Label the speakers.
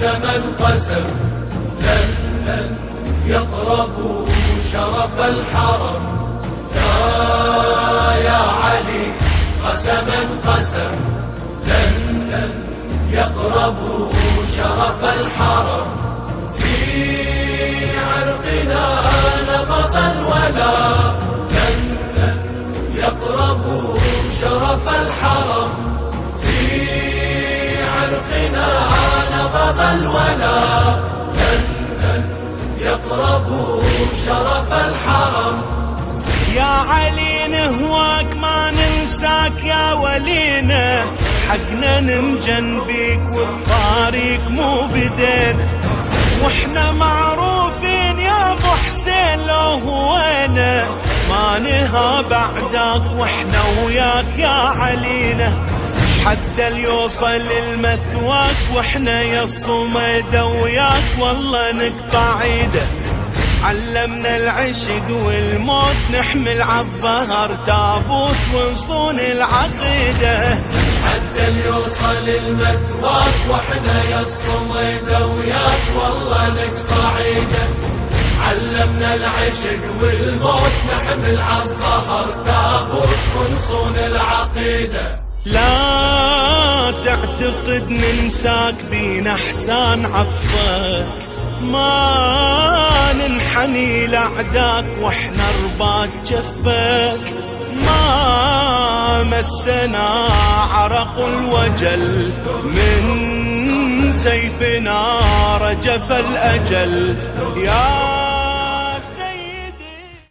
Speaker 1: قسما قسم لن يقربوا شرف الحرم. يا علي قسما قسم لن يقربوا شرف الحرم. في عرقنا نبض الولاء لن يقربوا شرف الحرم. في عرقنا نبض الولاء لن يقربوا شرف الحرم.
Speaker 2: يا علي نهواك ما ننساك يا ولينا، حقنا ننجن بيك والطريق مو بدينا، واحنا معروفين يا ابو حسين لو هوينا، ما نها بعدك واحنا وياك يا علينا. حتى يوصل المثواك واحنا يا الصميدة وياك والله نقطع عيده. علمنا العشق والموت نحمل عالظهر تابوت ونصون العقيدة.
Speaker 1: حتى يوصل المثواك واحنا يا الصميدة وياك والله نقطع عيده. علمنا العشق والموت نحمل عالظهر تابوت ونصون العقيدة.
Speaker 2: لا تعتقد ننساك بينا احسان عطفك، ما ننحني لأعداك واحنا رباط جفك، ما مسنا عرق الوجل من سيفنا رجف الأجل. يا